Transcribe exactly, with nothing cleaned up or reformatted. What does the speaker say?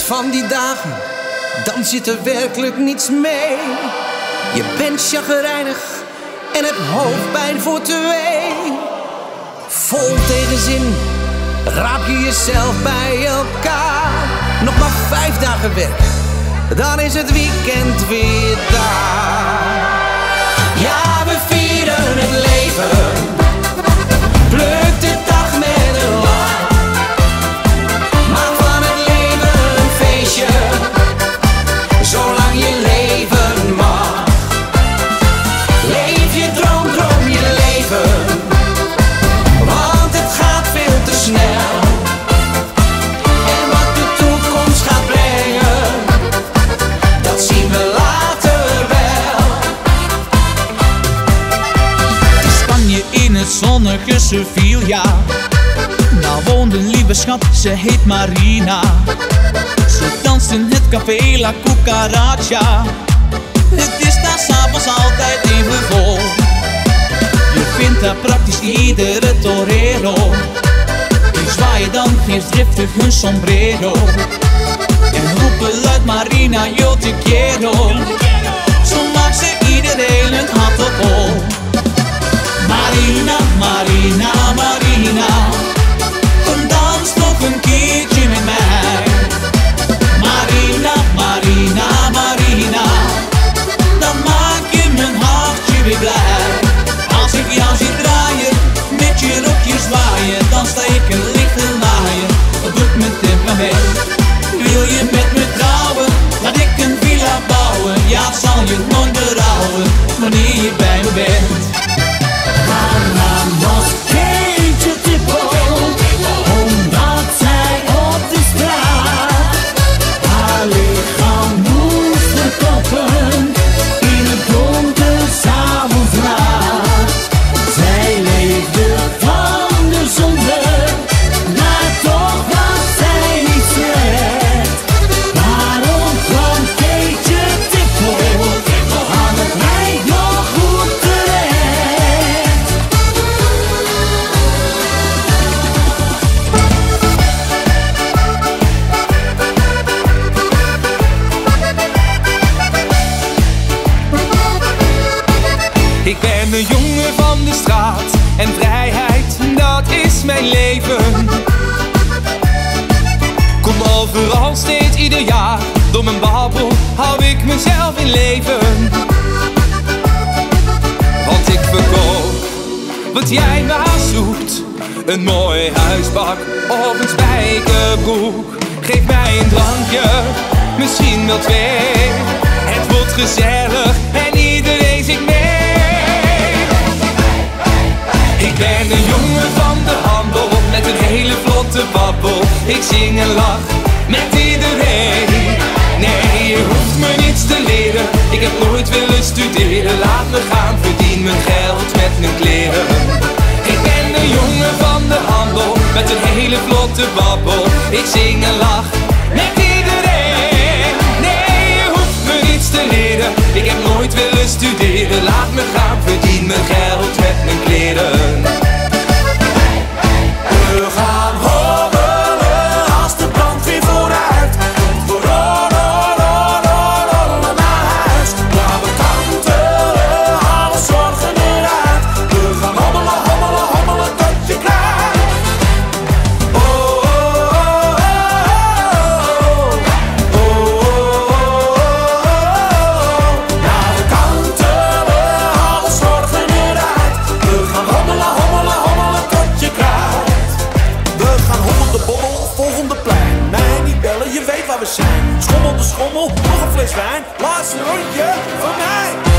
hebt van die dagen, dan zit er werkelijk niets mee. Je bent chagrijnig en hebt hoofdpijn voor twee. Vol tegenzin raap je jezelf bij elkaar. Nog maar vijf dagen werk, dan is het weekend weer daar. Ja, we vieren het leven, pluk de dag met een lach. Maak van het leven een feestje, zolang je leven mag. Leef je droom, droom je leven, want het gaat veel te snel. En wat de toekomst gaat brengen, dat zien we later wel. Het is Spanje in het zonnige Sevilla. Daar woont een lieve schat, ze heet Marina. Ze danst in het café La Cucaracha. Het is daar s'avonds altijd even vol. Je vindt daar praktisch iedere torero. Die zwaaien dan geestdriftig hun sombrero en roepen luid Marina, yo te quiero. Zo maakt ze iedereen een hart op hol. Marina, Marina, Marina, kom dans nog een keertje met mij. Marina, Marina, Marina, dan maak je mijn hartje weer blij. Als ik jou zie draaien, met je rokje zwaaien, dan sta ik een lichte laaien. Dat doet mijn temperament. Wil je met me trouwen, laat ik een villa bouwen. Ja, het zal je nooit berouwen, wanneer je bij me bent. Hablamos keertje tipo, omdat zij op de straat haar lichaam moest verkopen in het donker s'avonds laat. Zij leefde van de zonde, maar toch was zij niet slecht. Daarom kwam Keetje Tipo aan het eind nog goed terecht. Ik ben een jongen van de straat en vrijheid, dat is mijn leven. Kom overal, steeds ieder jaar, door mijn babbel hou ik mezelf in leven. Want ik verkoop wat jij maar zoekt, een mooi huisbak of een spijkerbroek. Geef mij een drankje, misschien wel twee. Het wordt gezellig en iedereen zingt mee. Ik ben een jongen van de handel, met een hele vlotte babbel. Ik zing en lach met iedereen. Nee, je hoeft me niets te leren, ik heb nooit willen studeren. Laat me gaan, verdien mijn geld met mijn kleren. Ik ben een jongen van de handel, met een hele vlotte babbel. Ik zing en lach met iedereen. Nee, je hoeft me niets te leren, ik heb nooit willen studeren. Laat me gaan, verdien mijn geld met mijn kleren. We gaan hobbelen als de brandweer vooruit komt. We rollen, rollen, rollen naar huis. Ja, we kantelen alle zorgen eruit. We gaan hobbelen, hobbelen, hobbelen tot je krijgt. Oh, oh, oh, oh, oh, oh, oh. Ja, we kantelen alle zorgen eruit. We gaan hobbelen, hobbelen, hobbelen tot je krijgt. We gaan hobbel de bobbel, volgende plein. Mij niet bellen, je weet waar we zijn. Schommel de schommel, nog een fles wijn. Laatste rondje van mij.